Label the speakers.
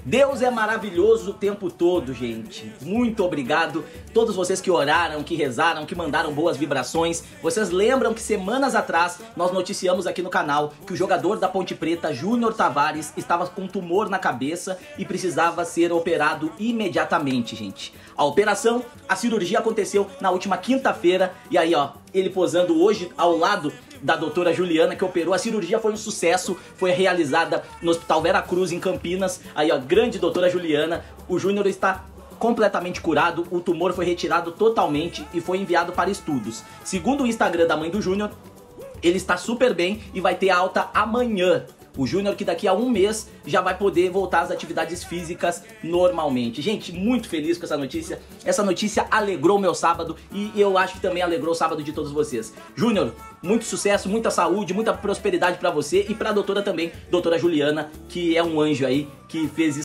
Speaker 1: Deus é maravilhoso o tempo todo, gente. Muito obrigado. Todos vocês que oraram, que rezaram, que mandaram boas vibrações. Vocês lembram que semanas atrás nós noticiamos aqui no canal que o jogador da Ponte Preta, Júnior Tavares, estava com tumor na cabeça e precisava ser operado imediatamente, gente. A cirurgia aconteceu na última quinta-feira e aí, ó, ele posando hoje ao lado da doutora Juliana, que operou. A cirurgia foi um sucesso, foi realizada no Hospital Vera Cruz, em Campinas. Aí, ó, grande doutora Juliana. O Júnior está completamente curado, o tumor foi retirado totalmente e foi enviado para estudos. Segundo o Instagram da mãe do Júnior, ele está super bem e vai ter alta amanhã. O Júnior que daqui a um mês já vai poder voltar às atividades físicas normalmente. Gente, muito feliz com essa notícia. Essa notícia alegrou meu sábado e eu acho que também alegrou o sábado de todos vocês. Júnior, muito sucesso, muita saúde, muita prosperidade pra você e pra doutora também, doutora Juliana, que é um anjo aí, que fez isso.